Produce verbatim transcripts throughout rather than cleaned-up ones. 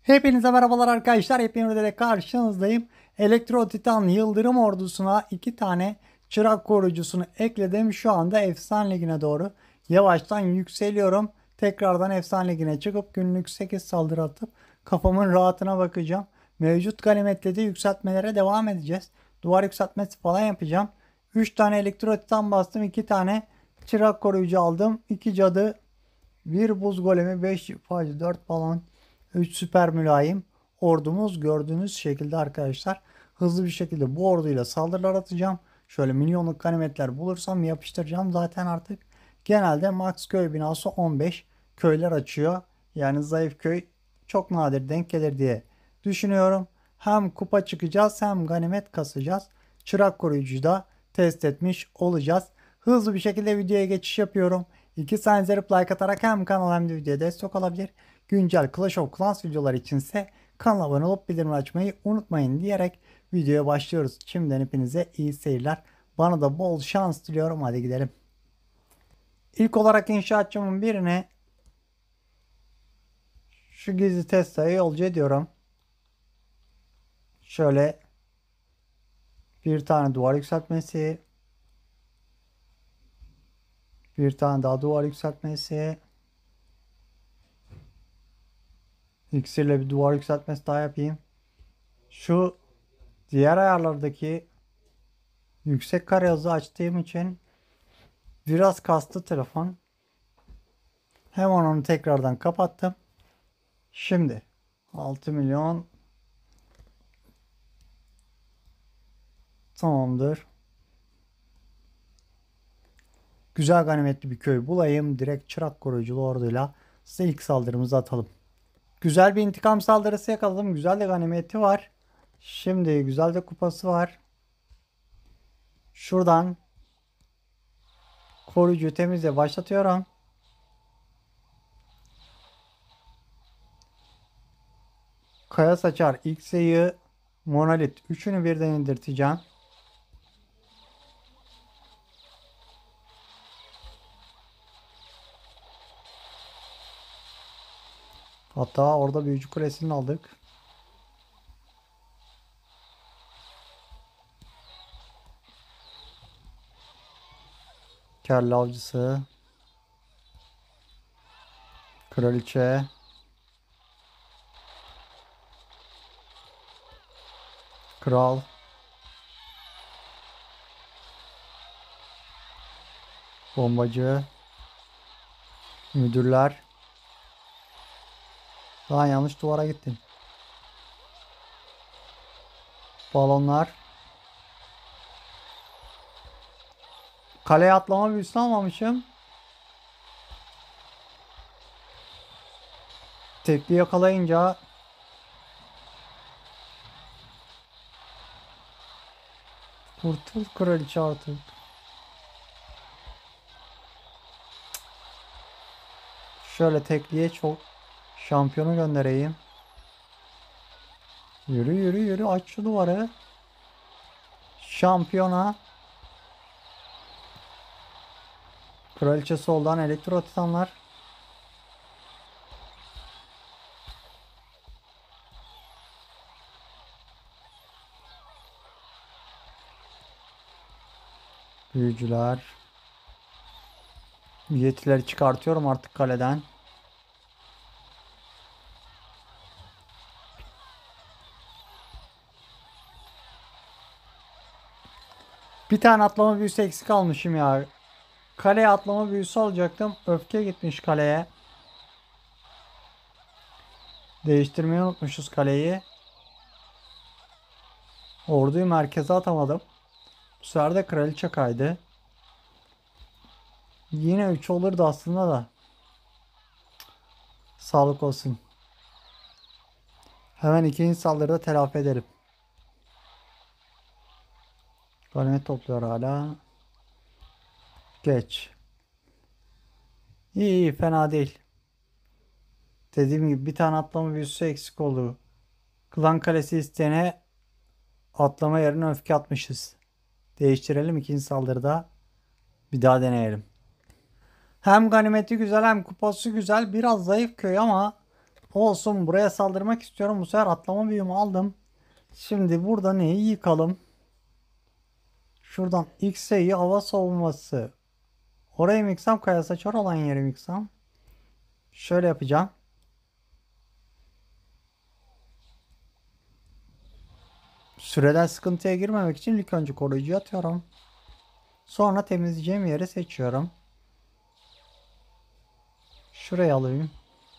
Hepinize merhabalar arkadaşlar. Hepinize de karşınızdayım. Elektro Titan Yıldırım ordusuna iki tane çırak koruyucusunu ekledim. Şu anda Efsane Ligi'ne doğru yavaştan yükseliyorum. Tekrardan Efsane Ligi'ne çıkıp günlük sekiz saldırı atıp kafamın rahatına bakacağım. Mevcut ganimetle de yükseltmelere devam edeceğiz. Duvar yükseltmesi falan yapacağım. üç tane Elektro Titan bastım. iki tane çırak koruyucu aldım. iki cadı, bir buz golemi, beş şifacı, dört balon, üç süper mülayim ordumuz gördüğünüz şekilde arkadaşlar. Hızlı bir şekilde bu orduyla saldırılar atacağım. Şöyle milyonluk ganimetler bulursam yapıştıracağım. Zaten artık genelde max köy binası on beş köyler açıyor. Yani zayıf köy çok nadir denk gelir diye düşünüyorum. Hem kupa çıkacağız hem ganimet kasacağız. Çırak koruyucuyu da test etmiş olacağız. Hızlı bir şekilde videoya geçiş yapıyorum. İki saniye zerip like atarak hem kanala hem de videoya destek olabilir. Güncel Clash of Clans videoları içinse kanala abone olup bildirim açmayı unutmayın diyerek videoya başlıyoruz. Şimdiden hepinize iyi seyirler. Bana da bol şans diliyorum. Hadi gidelim. İlk olarak inşaatçımın birine şu gizli Tesla'yı yolcu ediyorum. Şöyle bir tane duvar yükseltmesi. Bir tane daha duvar yükseltmesi. İksirle bir duvar yükseltmesi daha yapayım. Şu diğer ayarlardaki yüksek kare hızı açtığım için biraz kastı telefon. Hemen onu tekrardan kapattım. Şimdi altı milyon tamamdır. Güzel ganimetli bir köy bulayım. Direkt çırak koruyuculu orduyla size ilk saldırımızı atalım. Güzel bir intikam saldırısı yakaladım. Güzel de ganimeti var. Şimdi güzel de kupası var. Şuradan koruyucu temizle başlatıyorum. Kaya saçar, X'yi, monolit üçünü birden indirteceğim. Hatta orada büyücü kulesini aldık. Kelle avcısı. Kraliçe. Kral. Bombacı. Müdürler. Daha yanlış duvara gittim. Balonlar. Kaleye atlama büyüsünü almamışım. Tekli yakalayınca kurtul kraliçe artık. Şöyle tekliye çok şampiyonu göndereyim. Yürü yürü yürü, aç şu duvarı. Şampiyona. Kraliçe soldan, elektro titanlar. Büyücüler. Yetileri çıkartıyorum artık kaleden. Bir tane atlama büyüsü eksik almışım ya. Kaleye atlama büyüsü alacaktım. Öfke gitmiş kaleye. Değiştirmeyi unutmuşuz kaleyi. Orduyu merkeze atamadım. Bu sefer de kraliçe kaydı. Yine üç olurdu aslında da. Sağlık olsun. Hemen ikinci saldırıda telafi edelim. Ganimet topluyor hala. Geç. İyi iyi, fena değil. Dediğim gibi bir tane atlama büyüsü eksik oldu. Klan kalesi isteyene atlama yerine öfke atmışız. Değiştirelim ikinci saldırıda. Bir daha deneyelim. Hem ganimeti güzel hem kupası güzel. Biraz zayıf köy ama Olsun, buraya saldırmak istiyorum. Bu sefer atlama büyümü aldım. Şimdi burada neyi yıkalım? Şuradan X'e'yi hava savunması. Orayı mı yıksam, kaya saçar olan yeri mi yıksam? Şöyle yapacağım. Süreden sıkıntıya girmemek için ilk önce koruyucu atıyorum. Sonra temizleyeceğim yeri seçiyorum. Şuraya alayım.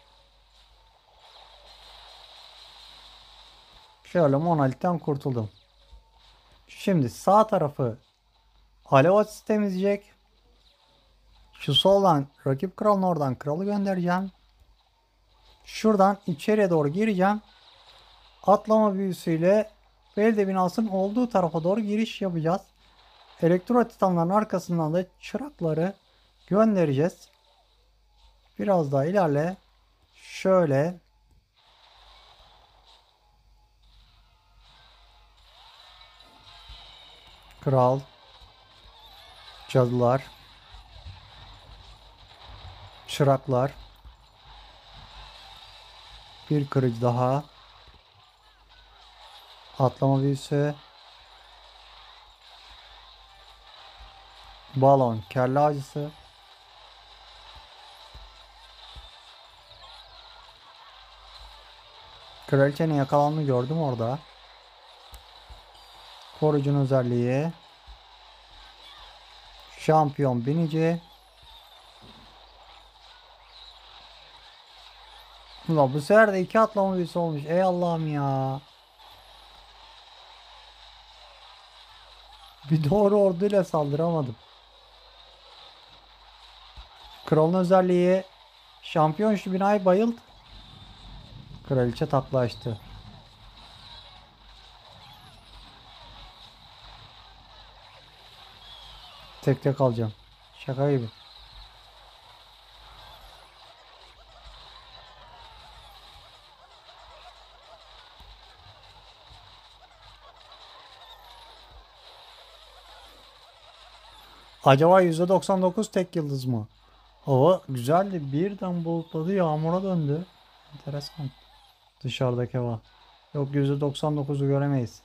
Şöyle monolitten kurtuldum. Şimdi sağ tarafı alev açısı temizleyecek. Şu soldan rakip kralın oradan kralı göndereceğim. Şuradan içeriye doğru gireceğim. Atlama büyüsüyle Belde binasının olduğu tarafa doğru giriş yapacağız. Elektro titanların arkasından da çırakları göndereceğiz. Biraz daha ilerle. Şöyle. Kral. Cadılar. Çıraklar. Bir kırıcı daha. Atlama büyüsü. Balon. Kelle avcısı. Kraliçenin yakalandığını gördüm orada. Koruyucunun özelliği. Şampiyon binici. Ulan bu sefer de iki atlama büyüsü olmuş. Ey Allah'ım ya. Bir doğru orduyla saldıramadım. Kralın özelliği. Şampiyon şu binayı bayıldı. Kraliçe taklaştı. Tek tek alacağım. Şaka gibi. Acaba yüzde doksan dokuz tek yıldız mı? Hava güzeldi. Birden bulutladı, yağmura döndü. Enteresan. Dışarıdaki hava. Yok, yüzde doksan dokuzu göremeyiz.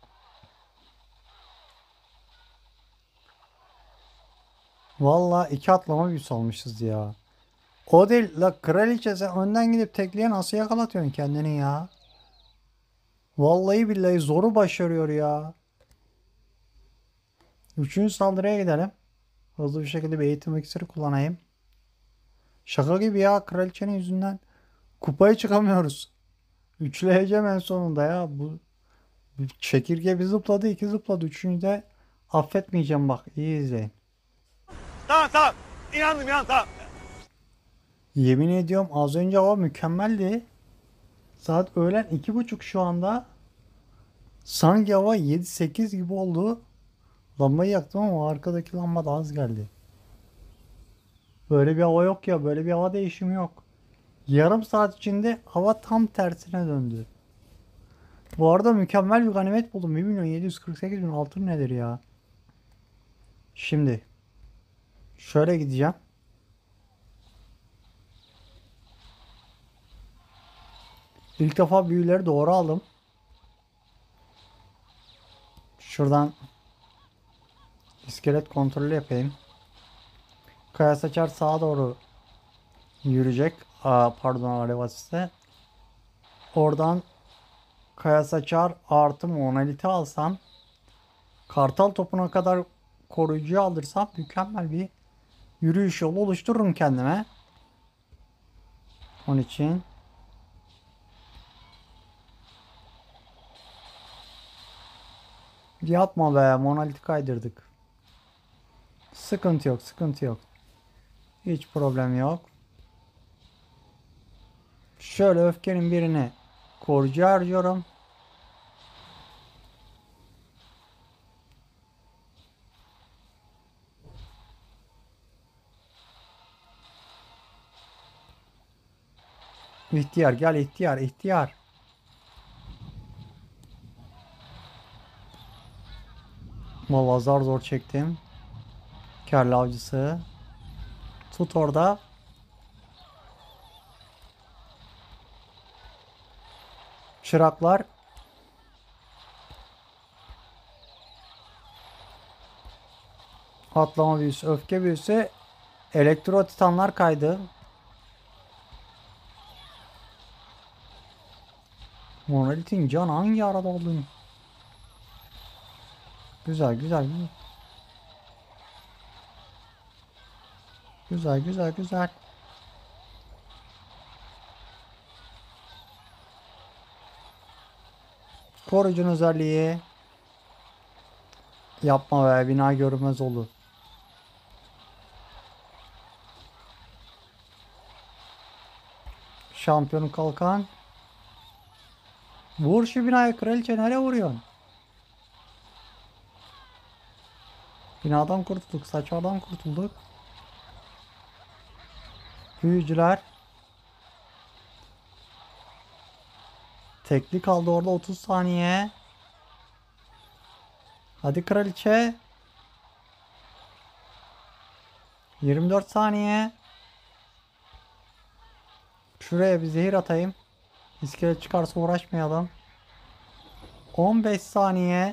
Vallahi iki atlama büyüsü almışız ya. O değil la, kraliçe sen önden gidip tekliğe nasıl yakalatıyorsun kendini ya? Vallahi billahi zoru başarıyor ya. Üçüncü saldırıya gidelim. Hızlı bir şekilde bir eğitim iksiri kullanayım. Şaka gibi ya, kraliçenin yüzünden kupaya çıkamıyoruz. Üçleyeceğim en sonunda ya. Bu, bu çekirge bir zıpladı, iki zıpladı. Üçüncüde affetmeyeceğim bak. İyi izleyin. Tamam tamam. İnandım inandım tamam. Yemin ediyorum az önce hava mükemmeldi. Saat öğlen iki buçuk şu anda. Sanki hava yedi sekiz gibi oldu. Lambayı yaktım ama arkadaki lamba da az geldi. Böyle bir hava yok ya. Böyle bir hava değişimi yok. Yarım saat içinde hava tam tersine döndü. Bu arada mükemmel bir ganimet buldum. bir milyon yedi yüz kırk sekiz bin altın nedir ya? Şimdi şöyle gideceğim. İlk defa büyüleri doğru aldım. Şuradan iskelet kontrolü yapayım. Kaya saçar sağa doğru yürüyecek. Aa, pardon, alev asiste. Oradan kaya saçar artı monaliti alsam, kartal topuna kadar koruyucuyu aldırsam mükemmel bir yürüyüş yolu oluştururum kendime. Onun için yapma be, monaliti kaydırdık. Sıkıntı yok, sıkıntı yok. Hiç problem yok. Şöyle öfkenin birini koruyucu harcıyorum. İhtiyar gel, ihtiyar ihtiyar. Vallahi zar zor çektim. Kârlı avcısı. Tut orada. Çıraklar. Atlama büyüsü, öfke büyüsü. Elektro titanlar kaydı. Monolith'in canı hangi arada olduğunu. Güzel güzel güzel. Güzel güzel güzel. Koruyucun özelliği. Yapma be, bina görünmez oldu. Şampiyonun kalkan. Vur şu binaya, kraliçe nereye vuruyorsun? Binadan kurtulduk, saçlardan kurtulduk. Büyücüler. Tekli kaldı orada, otuz saniye. Hadi kraliçe. yirmi dört saniye. Şuraya bir zehir atayım. İskelet çıkarsa uğraşmayalım. on beş saniye.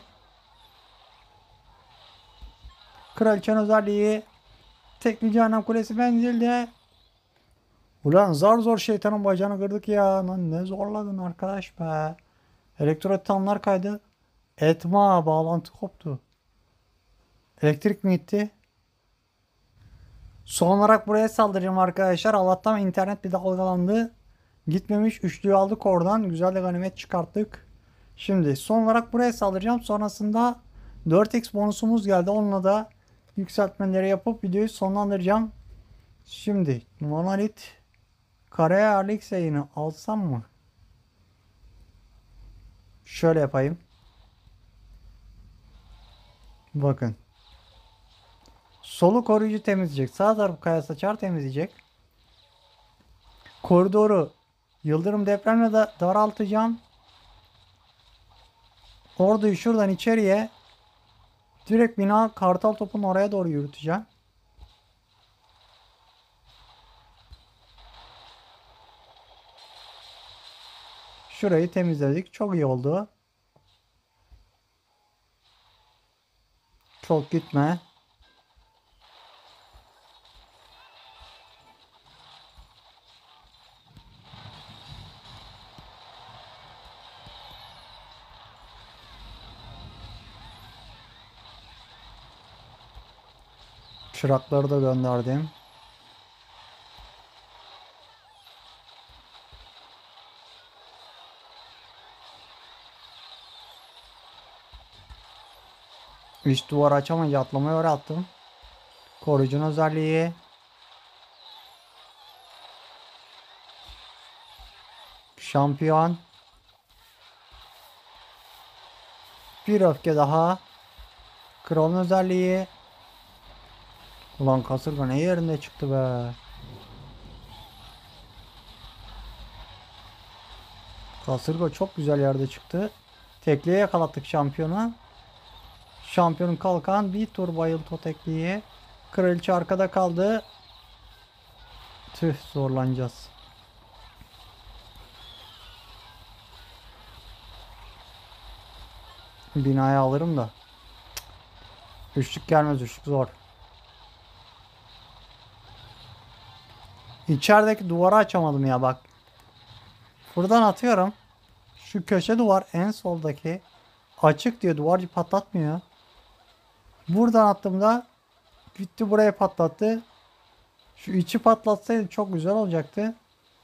Kraliçenin özelliği. Tekli cehennem kulesi menzilde. Ulan zar zor şeytanın bacağını kırdık ya. Lan ne zorladın arkadaş be. Elektro titanlar kaydı. Etma, bağlantı koptu. Elektrik mi gitti? Son olarak buraya saldıracağım arkadaşlar. Allah'tan internet bir dalgalandı. Gitmemiş. Üçlüyü aldık oradan. Güzel de ganimet çıkarttık. Şimdi son olarak buraya saldıracağım. Sonrasında dört x bonusumuz geldi. Onunla da yükseltmeleri yapıp videoyu sonlandıracağım. Şimdi Monolith kare ayarlık sayını alsam mı? Şöyle yapayım. Bakın. Solu koruyucu temizleyecek. Sağ tarafı kaya saçar temizleyecek. Koridoru yıldırım depremle de daraltacağım. Orduyu şuradan içeriye direkt bina kartal topun oraya doğru yürüteceğim. Şurayı temizledik. Çok iyi oldu. Çok gitme. Çırakları da gönderdim. Üst duvar açamayınca atlamayı oraya attım. Koruyucunun özelliği. Şampiyon. Bir öfke daha. Kralın özelliği. Ulan kasırga ne yerinde çıktı be. Kasırga çok güzel yerde çıktı. Tekliğe yakalattık şampiyonu. Şampiyonun kalkan bir tur bayıltı tekliği. Kraliçe arkada kaldı. Tüh, zorlanacağız. Binaya alırım da. Üçlük gelmez, üçlük zor. İçerideki duvarı açamadım ya bak. Buradan atıyorum. Şu köşe duvar en soldaki açık diye duvarcı patlatmıyor. Buradan attığımda gitti buraya patlattı. Şu içi patlatsaydı çok güzel olacaktı.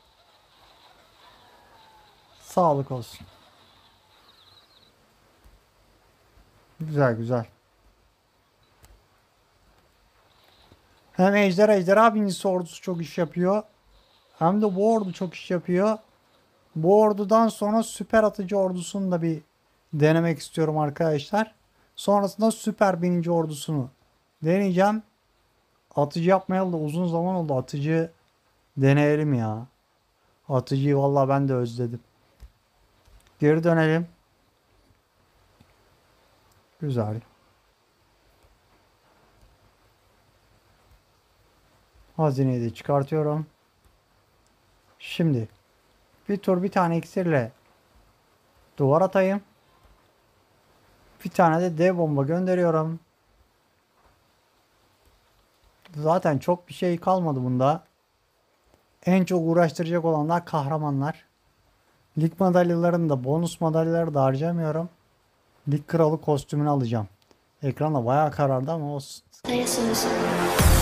Sağlık olsun. Güzel güzel. Hem ejderha ejderha binicisi ordusu çok iş yapıyor. Hem de bu ordu çok iş yapıyor. Bu ordudan sonra süper atıcı ordusunu da bir denemek istiyorum arkadaşlar. Sonrasında süper binici ordusunu deneyeceğim. Atıcı yapmayalı da uzun zaman oldu. Atıcı deneyelim ya. Atıcıyı vallahi ben de özledim. Geri dönelim. Güzel. Hazineyi de çıkartıyorum. Şimdi bir tur bir tane iksirle Duvar atayım. Bir tane de dev bomba gönderiyorum. Zaten çok bir şey kalmadı bunda. En çok uğraştıracak olanlar kahramanlar. Lig madalyalarını da, bonus madalyaları da harcamıyorum. Lig kralı kostümünü alacağım. Ekranda bayağı karardı ama olsun. Hayır,